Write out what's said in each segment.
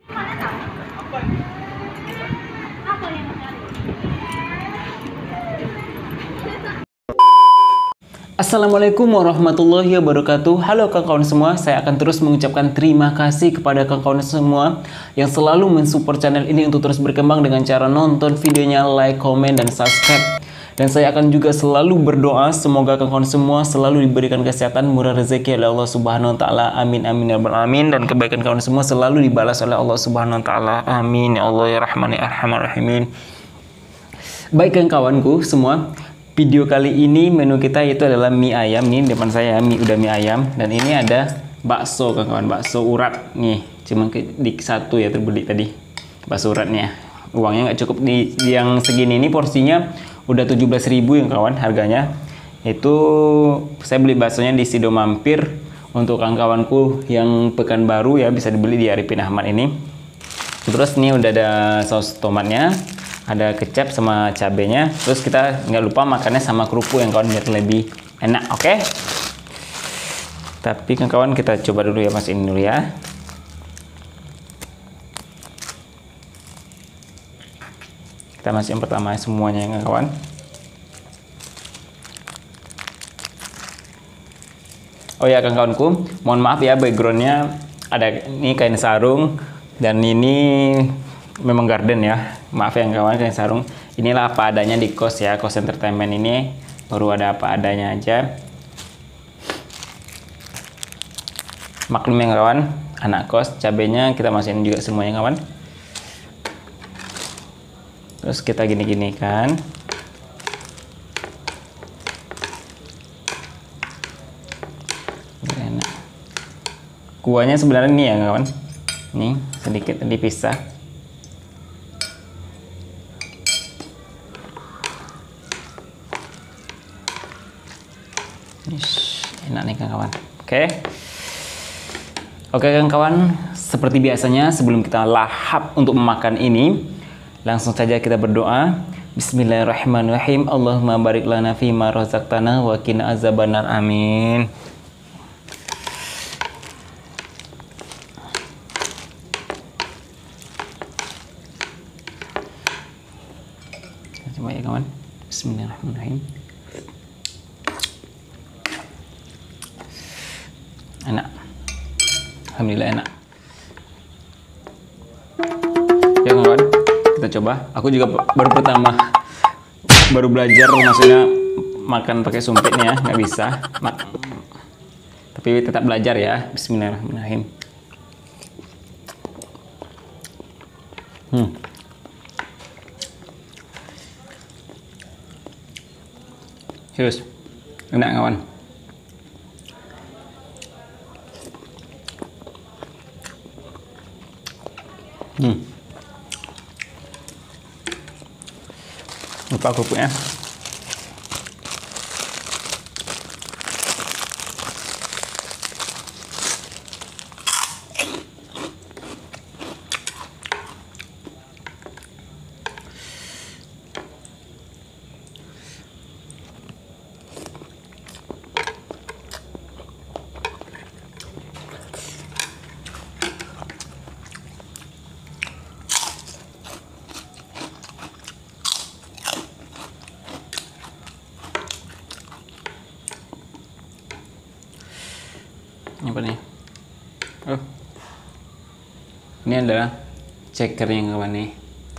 Assalamualaikum warahmatullahi wabarakatuh. Halo kawan-kawan semua, saya akan terus mengucapkan terima kasih kepada kawan-kawan semua yang selalu mensupport channel ini untuk terus berkembang dengan cara nonton videonya, like, komen, dan subscribe. Dan saya akan juga selalu berdoa semoga kawan-kawan semua selalu diberikan kesehatan, murah rezeki oleh Allah Subhanahu wa taala. Amin amin ya rabbal alamin. Dan kebaikan kawan semua selalu dibalas oleh Allah Subhanahu wa taala. Amin ya Allah ya Rahman ya Arhamar Rahimin. Baik kawan-kawanku semua, video kali ini menu kita itu adalah mie ayam. Nih depan saya udah mie ayam, dan ini ada bakso kawan-kawan, bakso urat nih, cuma di satu ya terbeli tadi bakso uratnya. Uangnya nggak cukup di yang segini, ini porsinya udah 17.000 ya kawan harganya. Itu saya beli baksonya di Sido Mampir. Untuk kawan-kawanku yang Pekanbaru ya bisa dibeli di Arifin Ahmad ini. Terus ini udah ada saus tomatnya, ada kecap sama cabenya. Terus kita nggak lupa makannya sama kerupuk yang kawan, biar lebih enak. Oke? Tapi kawan kita coba dulu ya, Mas, ini dulu ya. Kita masih yang pertama semuanya ya kawan. Oh ya kawan-kawanku, mohon maaf ya backgroundnya ada ini kain sarung, dan ini memang garden ya. Maaf ya kawan, kain sarung. Inilah apa adanya di kos ya, kos entertainment ini baru ada apa adanya aja. Maklum ya kawan, anak kos. Cabenya kita masukin juga semuanya kawan. Terus kita gini-gini kan. Enak. Kuahnya sebenarnya nih ya kawan. Nih sedikit dipisah. Enak nih kawan. Oke. Oke kawan, seperti biasanya sebelum kita lahap untuk memakan ini, langsung saja kita berdoa. Bismillahirrahmanirrahim. Allahumma barik lana fima razaqtana wa qina azabannar. Amin. Coba ya kawan. Bismillahirrahmanirrahim. Enak. Alhamdulillah enak. Ya kawan, kita coba. Aku juga baru belajar, maksudnya makan pakai sumpitnya, nggak bisa. Tapi tetap belajar ya. Bismillahirrahmanirrahim. Serius, enak kawan. Lupa kerupuknya. Apa nih? Oh, ini adalah cekernya kawan nih.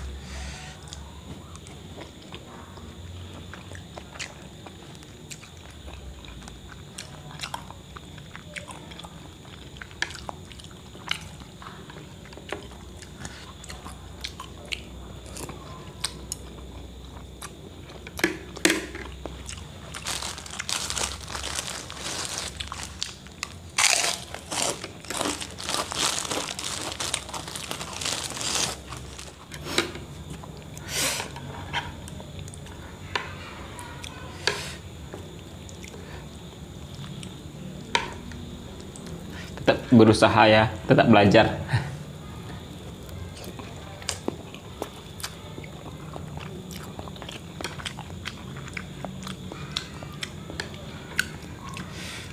Tetap berusaha ya, tetap belajar.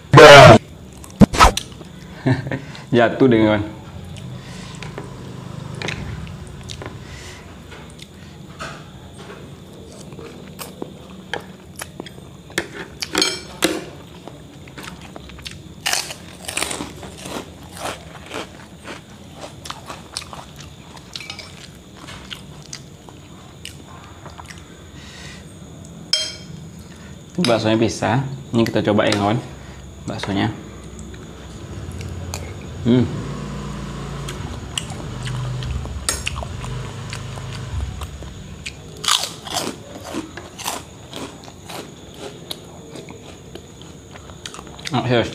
Jatuh deh kawan. baksonya bisa. Ini kita coba ya kawan, baksonya. Oh, serius.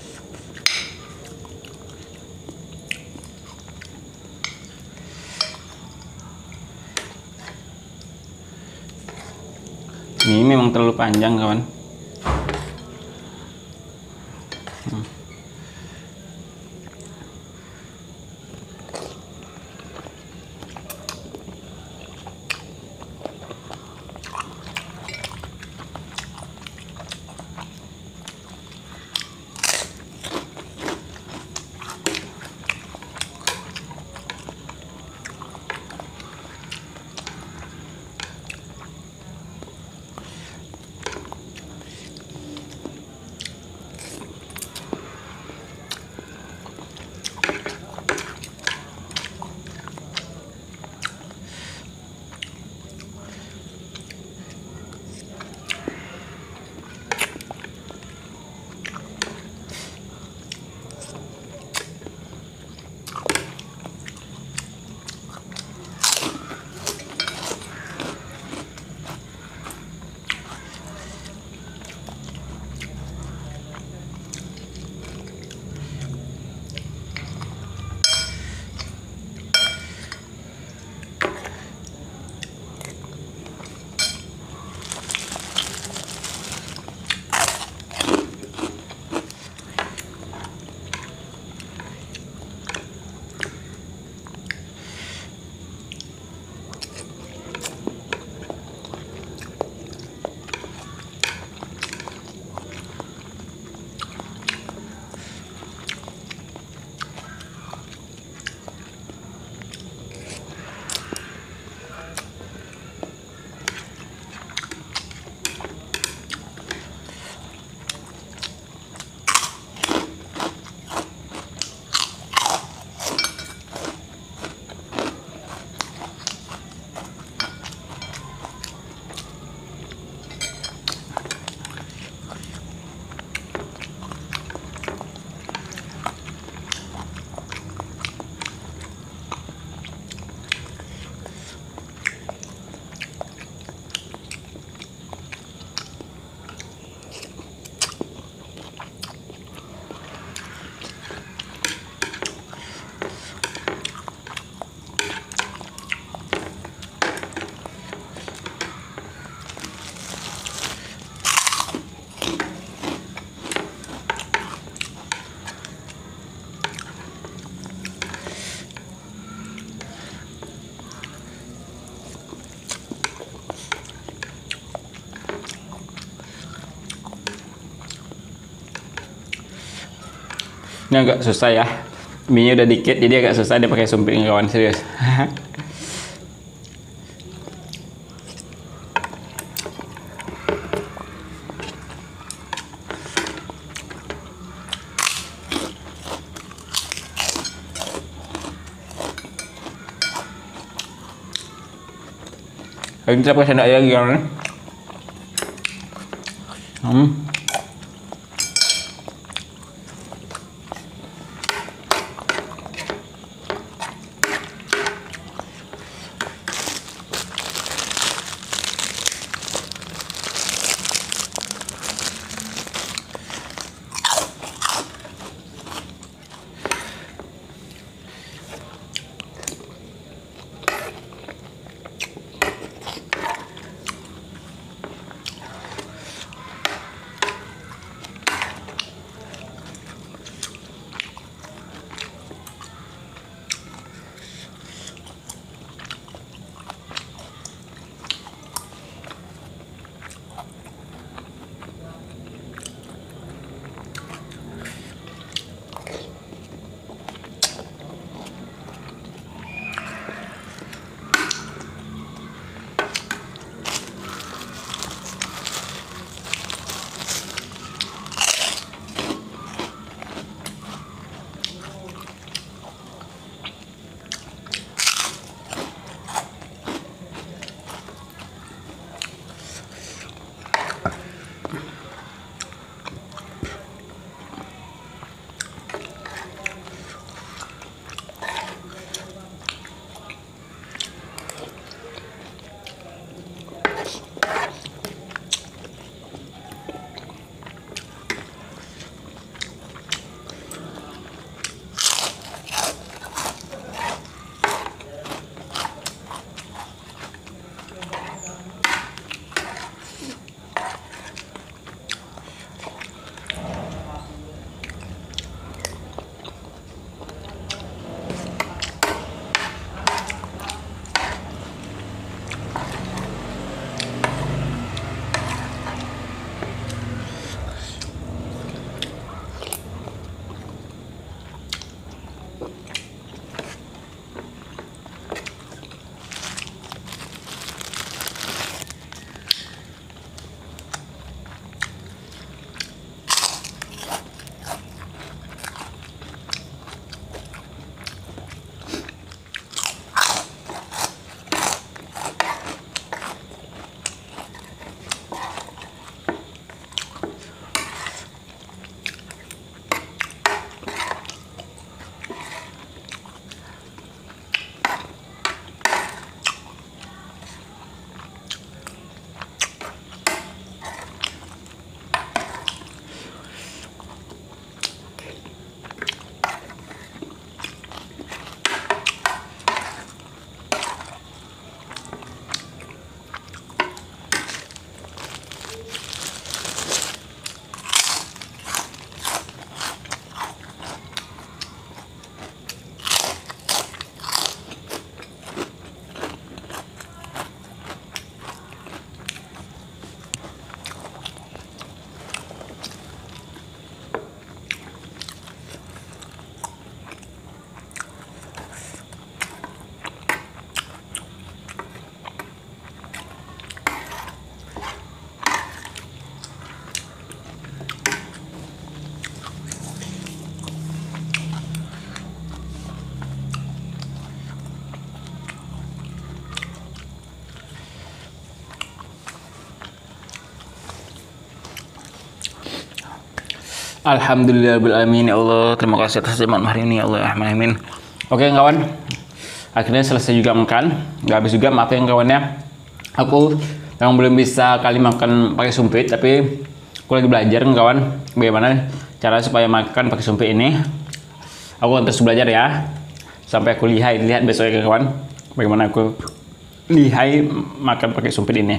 Ini memang terlalu panjang kawan. Ini agak susah ya, mie udah dikit jadi agak susah dia pakai sumpit kawan, serius. Ini kita pakai sendok lagi kawan. Alhamdulillahirrahmanirrahim. Ya Allah, terima kasih atas nikmat hari ini ya Allah. Amin. Oke kawan, akhirnya selesai juga makan. Gak habis juga, maaf ya kawannya. Aku yang belum bisa kali makan pakai sumpit, tapi aku lagi belajar kawan bagaimana cara supaya makan pakai sumpit ini. Aku akan terus belajar ya sampai aku lihat besok ya kawan, bagaimana aku lihai makan pakai sumpit ini.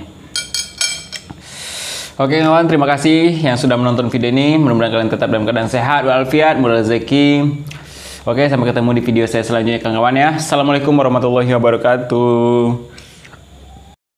Oke kawan, terima kasih yang sudah menonton video ini. Mudah-mudahan kalian tetap dalam keadaan sehat walafiat, murah rezeki. Oke, sampai ketemu di video saya selanjutnya kawan ya. Assalamualaikum warahmatullahi wabarakatuh.